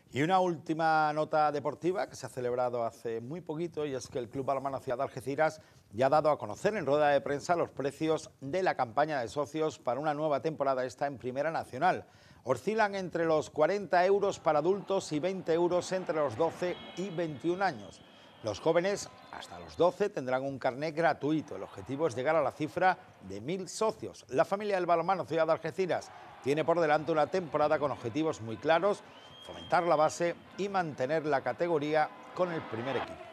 Y una última nota deportiva que se ha celebrado hace muy poquito, y es que el Club Balonmano Ciudad de Algeciras ya ha dado a conocer en rueda de prensa los precios de la campaña de socios para una nueva temporada esta en Primera Nacional. Oscilan entre los 40 euros para adultos y 20 euros entre los 12 y 21 años. Los jóvenes, hasta los 12, tendrán un carnet gratuito. El objetivo es llegar a la cifra de 1000 socios. La familia del Balonmano Ciudad de Algeciras tiene por delante una temporada con objetivos muy claros: fomentar la base y mantener la categoría con el primer equipo.